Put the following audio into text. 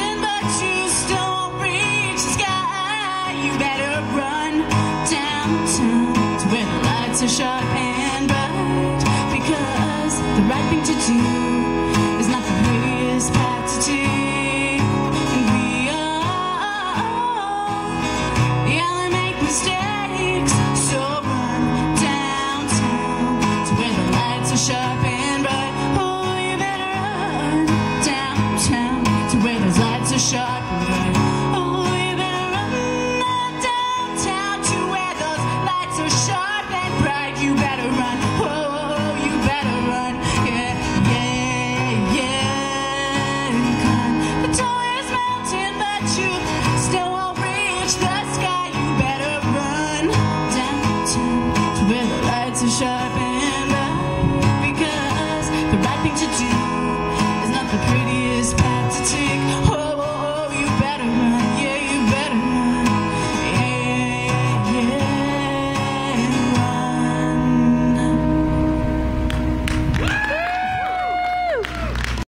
mountain, but you still won't reach the sky. You better run downtown to where the lights are sharp and bright, because the right thing to do is not the prettiest path to take. And we all make mistakes, so run downtown to where the lights are sharp and bright. Oh, you better run downtown to where those lights are sharp and bright. Oh, you better run downtown to where those lights are sharp and bright. You better run, oh, you better run, yeah, yeah, yeah. Climb the tallest mountain, but you still won't reach the sky. You better run downtown to where the lights are sharp and bright, because the right thing to do is not the prettiest path to take.